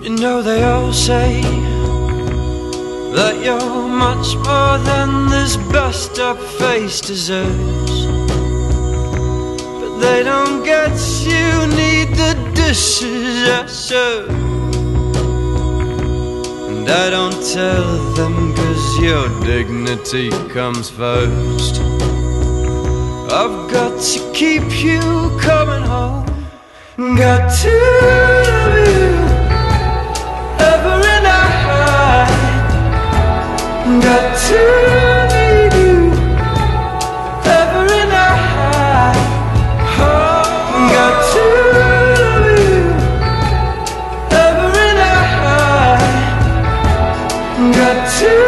You know they all say that you're much more than this bust up face deserves, but they don't get you need the dishes I serve. And I don't tell them 'cause your dignity comes first. I've got to keep you coming home. Got to love you every night. Got to need you every night. Oh, got to love you every night. Got to